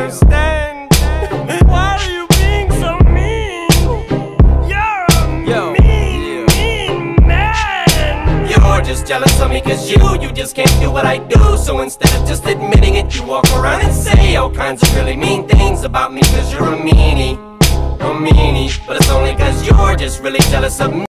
understand. Why are you being so mean? You're a mean man. You're just jealous of me cause you just can't do what I do. So instead of just admitting it, you walk around and say all kinds of really mean things about me cause you're a meanie. But it's only cause you're just really jealous of me.